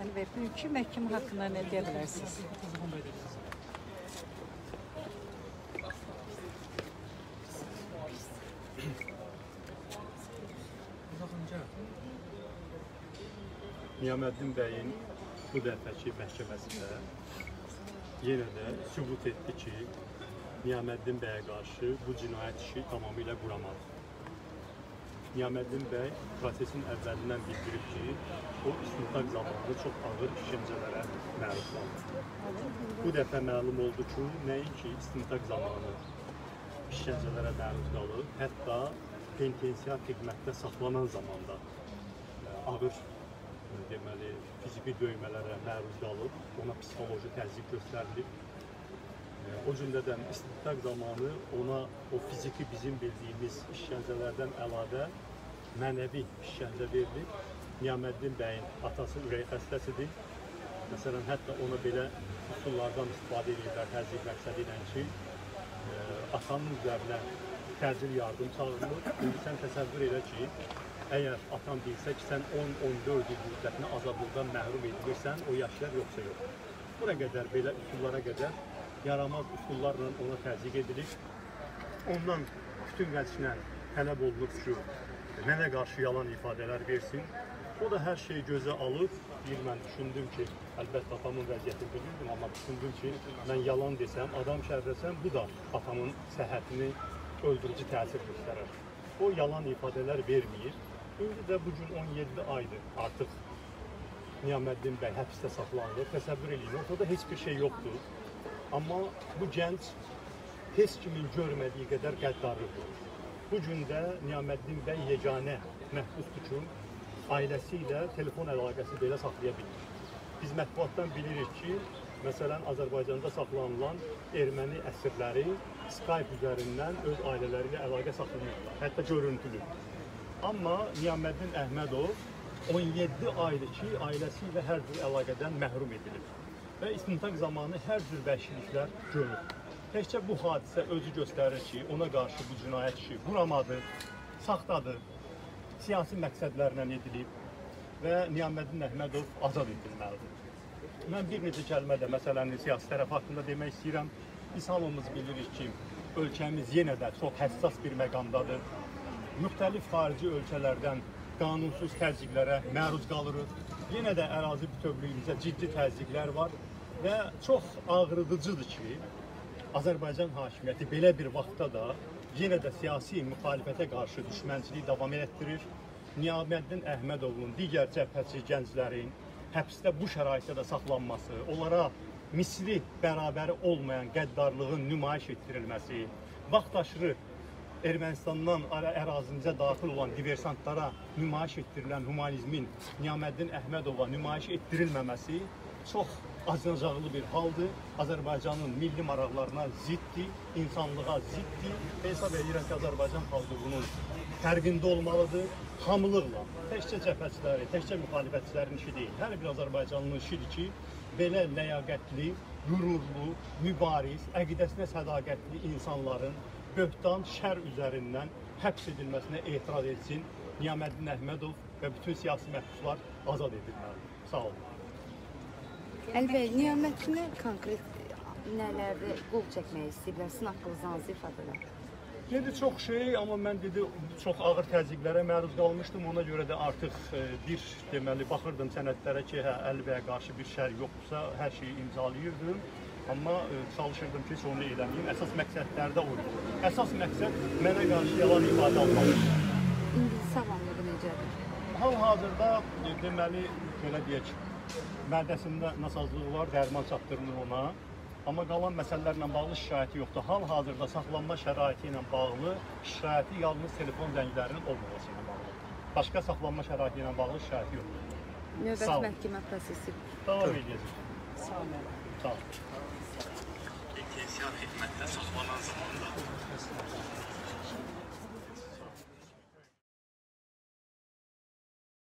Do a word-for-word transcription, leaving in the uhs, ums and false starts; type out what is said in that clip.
və bugünkü məhkəmə haqqında nə deyə bilərsiniz? Niyaməddin bəyin bu dəfəki məhkəməsində yenə də sübut etdi ki, Niyaməddin bəyə qarşı bu cinayət işi tamamilə quramadır. Niyaməddin bəy prosesin əvvəlindən bildirib ki, o istintaq zamanı çox ağır işgəncələrə məruz qaldı. Bu dəfə məlum oldu ki, nəinki istintaq zamanı işgəncələrə məruz qalıb, hətta penitensiar xidmətdə saxlanan zamanda ağır deməli, fiziki döymələrə məruz qalıb, ona psixoloji təzyiq göstərilib. O cümlədən istintaq zamanı ona o fiziki bizim bildiyimiz işgəncələrdən əlavə mənəvi işgəncə verilib. Niyaməddin bəyin atası ürək xəstəsidir. Məsələn, hətta ona belə üsullardan istifadə edirlər təzyiq məqsədi ilə ki, atanın üzərinə təcil yardım çağırılır. İndi sən təsəvvür elə ki, əgər atan bilsə ki, sən on on dörd il müddətinə azadlıqdan məhrum edilirsən, o yaşlar yoxsa yox. Buna qədər, belə üsullara qədər yaramaz üsullarla ona təzyiq edilir. Ondan bütün vəcinə tələb olunub ki, mənə qarşı yalan ifadələr versin. O da hər şeyi gözə alıb, bir mən düşündüm ki, əlbəttə atamın vəziyyətini bilirdim, amma düşündüm ki, mən yalan desəm, adam şərləsəm, bu da atamın səhhətini öldürücü təsir göstərər. O yalan ifadələr verməyir. İndi də bugün on yeddi aydır artıq Niyaməddin bəy həbsdə saxlanılır. Təsəvvür edin, ortada heç bir şey yoxdur. Amma bu gənc heç kimin görmədiyi qədər qəddarlıdır. Bu gün də Niyaməddin bəy yeganə məhbusdur ki, ailəsi ilə telefon əlaqəsi belə saxlaya bilir. Biz mətbuatdan bilirik ki, məsələn, Azərbaycanda saxlanılan erməni əsirləri Skype üzərindən öz ailələri ilə əlaqə saxlanırlar, hətta görüntülü. Amma Niyaməddin Əhmədov on yeddi aydır ki, ailəsi ilə hər cür əlaqədən məhrum edilir və istintaq zamanı hər cür vəhşiliklər görür. Təkcə bu hadisə özü göstərir ki, ona qarşı bu cinayət işi quramadır, saxtadır, siyasi məqsədlərlə edilib və Niyaməddin Əhmədov azad edilməlidir. Mən bir neçə kəlmə də məsələnin siyasi tərəf haqqında demək istəyirəm. Biz hamımız bilirik ki, ölkəmiz yenə də çox həssas bir məqamdadır. Müxtəlif xarici ölkələrdən qanunsuz təzyiqlərə məruz qalırıq. Yenə də ərazi bütövlüyümüzə ciddi təzyiqlər var və çox ağrıdıcıdır ki, Azərbaycan hakimiyyəti belə bir vaxtda da yenə də siyasi müxalifətə qarşı düşmənçiliyi davam etdirir. Niyaməddin Əhmədovun digər cəbhəçi gənclərin həbsdə bu şəraitdə də saxlanması, onlara misli bərabəri olmayan qəddarlığın nümayiş etdirilməsi, vaxtaşırı Ermənistandan ərazimizə daxil olan diversantlara nümayiş etdirilən humanizmin Niyaməddin Əhmədova nümayiş etdirilməməsi çox acınacaqlı bir haldır. Azərbaycanın milli maraqlarına ziddir, insanlığa ziddir. Hesab edirəm ki, Azərbaycan xalqı bunun fərqində olmalıdır. Hamılıqla, təkcə cəbhəçiləri, təkcə müxalifətçilərin işi deyil. Hər bir Azərbaycanlının işidir ki, belə ləyaqətli, qürurlu, mübariz, əqidəsinə sədaqətli insanların böhtan, şər üzərindən həbs edilməsinə etiraz etsin. Niyaməddin Əhmədov və bütün siyasi məhbuslar azad edilməlidir. Sağ olun. Əlbəy, Niyaməddinə konkret nələrdə qol çəkmək istəyirlər? Sizin haqqınızdan azı ifadələr. Dedi çox şey, amma mən dedi çox ağır təzyiqlərə məruz qalmışdım. Ona görə də artıq bir deməli baxırdım sənədlərə ki, hə, Əlbəyə qarşı bir şər yoxdursa, hər şeyi imzalayırdım. Amma çalışırdım ki, onu eləməyim. Əsas məqsədlərdə oydu. Əsas məqsəd mənə qarşı yalan ifadə almalıdır. İndi sağlamlığı necədir? Hal-hazırda deməli, belə deyək, mədəsində nasazlığı var, dərman çatdırılır ona. Amma qalan məsələlərlə bağlı şikayəti yoxdur. Hal-hazırda saxlanma şəraiti ilə bağlı şikayəti yalnız telefon zənglərinin olmaması ilə bağlıdır. Başqa saxlanma şəraiti ilə bağlı şikayəti yoxdur. Növbəti məhkəmə prosesi davam edəcək. Sağ olun. Sağ olun. Penitensiar xidmətdə saxlanan zamanda